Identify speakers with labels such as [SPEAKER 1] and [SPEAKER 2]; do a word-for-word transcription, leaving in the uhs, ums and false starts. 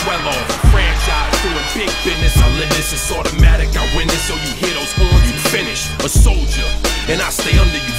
[SPEAKER 1] well off. Franchise doing big business, I live this, it's automatic, I win this. So you hear those horns, you finish. A soldier, and I stay under you.